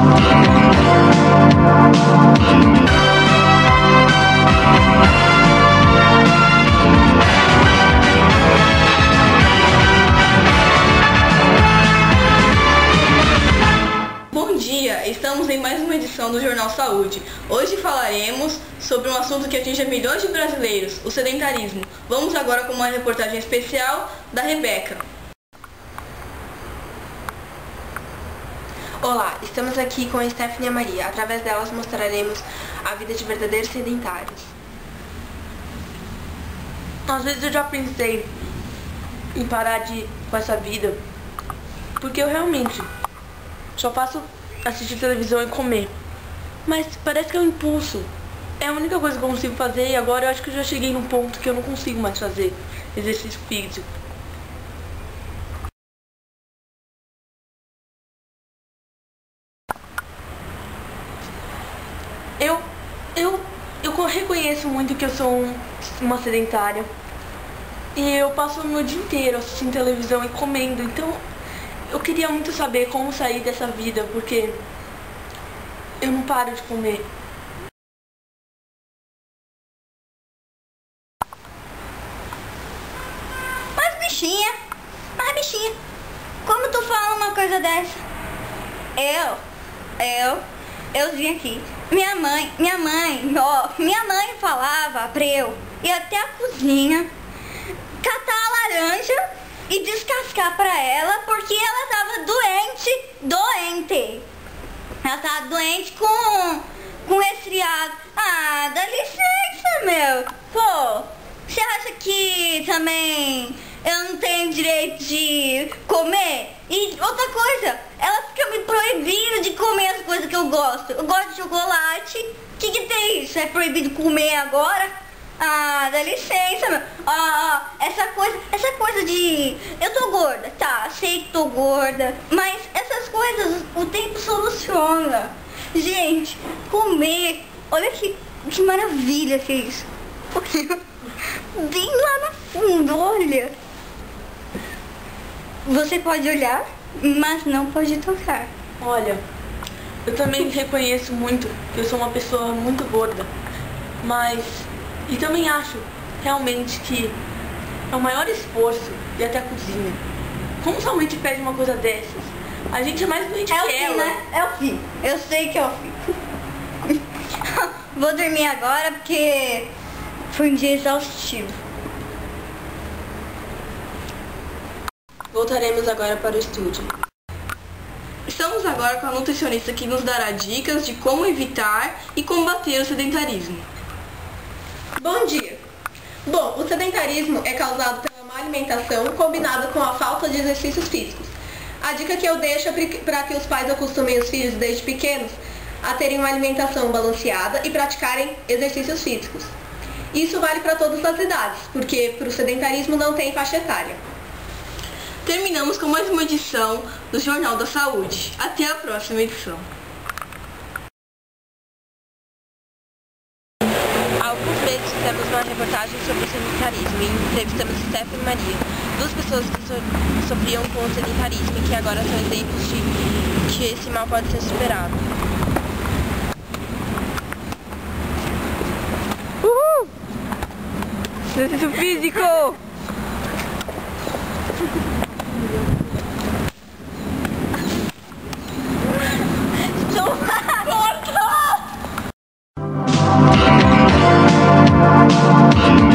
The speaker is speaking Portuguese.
Bom dia, estamos em mais uma edição do Jornal Saúde. Hoje falaremos sobre um assunto que atinge milhões de brasileiros, o sedentarismo. Vamos agora com uma reportagem especial da Rebeca. Olá, estamos aqui com a Stephanie e a Maria. Através delas mostraremos a vida de verdadeiros sedentários. Às vezes eu já pensei em parar com essa vida, porque eu realmente só faço assistir televisão e comer. Mas parece que é um impulso. É a única coisa que eu consigo fazer e agora eu acho que eu já cheguei num ponto que eu não consigo mais fazer exercício físico. Eu reconheço muito que eu sou uma sedentária. E eu passo o meu dia inteiro assistindo televisão e comendo. Então eu queria muito saber como sair dessa vida, porque eu não paro de comer. Mas bichinha, como tu fala uma coisa dessa? Eu vim aqui. Minha mãe falava pra eu ir até a cozinha, catar a laranja e descascar pra ela, porque ela tava doente. Ela tava doente com resfriado. Ah, dá licença, meu. Pô, você acha que também eu não tenho direito de comer? E outra coisa, ela fica me proibindo de comer as coisas que eu gosto. Eu gosto de chocolate. O que tem isso? É proibido comer agora? Ah, dá licença, meu. Essa coisa de... Eu tô gorda, tá, sei que tô gorda. Mas essas coisas o tempo soluciona. Gente, comer... Olha que maravilha que é isso. Bem lá no fundo, olha. Você pode olhar, mas não pode tocar. Olha, eu também reconheço muito que eu sou uma pessoa muito gorda. E também acho realmente que é o maior esforço ir até a cozinha. Como sua mãe te pede uma coisa dessas? A gente é mais doente que ela. Né? É o fim. Eu sei que é o fim. Vou dormir agora porque foi um dia exaustivo. Voltaremos agora para o estúdio. Estamos agora com a nutricionista que nos dará dicas de como evitar e combater o sedentarismo. Bom dia! Bom, o sedentarismo é causado pela má alimentação combinada com a falta de exercícios físicos. A dica que eu deixo é para que os pais acostumem os filhos desde pequenos a terem uma alimentação balanceada e praticarem exercícios físicos. Isso vale para todas as idades, porque para o sedentarismo não tem faixa etária. Terminamos com mais uma edição do Jornal da Saúde. Até a próxima edição. Há alguns meses fizemos uma reportagem sobre o sedentarismo e entrevistamos Stephanie e Maria, duas pessoas que sofriam com o sedentarismo e que agora são exemplos de que esse mal pode ser superado. Uhul! Exercício físico! Corta!